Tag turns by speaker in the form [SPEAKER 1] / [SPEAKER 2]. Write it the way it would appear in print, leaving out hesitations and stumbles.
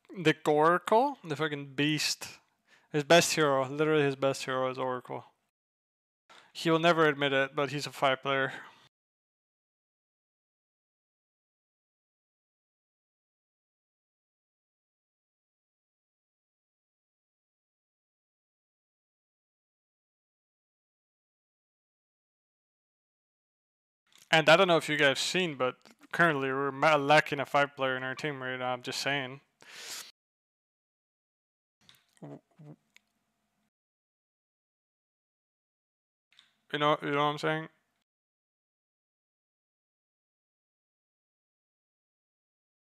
[SPEAKER 1] The Oracle, the fucking beast. His best hero, literally his best hero is Oracle. He will never admit it, but he's a 5 player. And I don't know if you guys have seen, but currently we're lacking a 5 player in our team right now. I'm just saying. You know what I'm saying?